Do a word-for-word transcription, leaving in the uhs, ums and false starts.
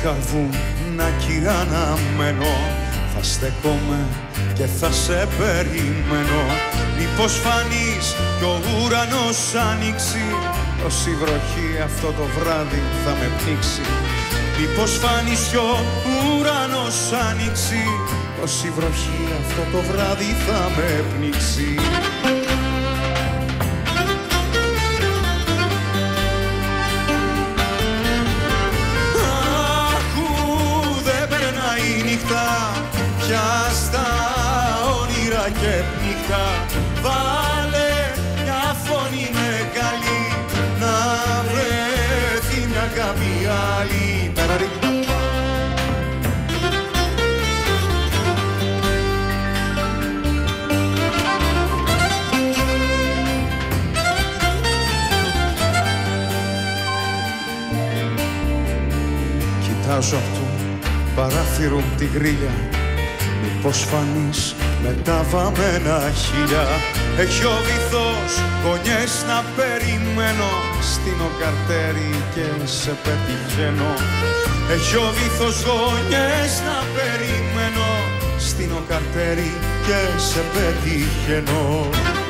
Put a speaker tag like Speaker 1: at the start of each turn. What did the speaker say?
Speaker 1: καρβούνακι αναμένω, θα στεκόμαι και θα σε περιμένω. Μήπως φανείς κι ο ουρανός άνοιξει, τόση βροχή αυτό το βράδυ θα με πνίξει. Μήπως φανείς κι ο ουρανός άνοιξει, τόση βροχή αυτό το βράδυ θα με πνίξει. Πια στα όνειρα και πνίχτα, βάλε μια φωνή μεγάλη, να βρεθεί μια αγάπη άλλη. Κοιτάζω απ' του παράθυρου τη γρίλια, μήπως φανείς με τα βαμμένα χείλια. Έχει ο βυθός γωνιές να περιμένω, στείνω καρτέρι και σε πετυχαίνω. Έχει ο βυθός γωνιές να περιμένω, στείνω καρτέρι και σε πετυχαίνω.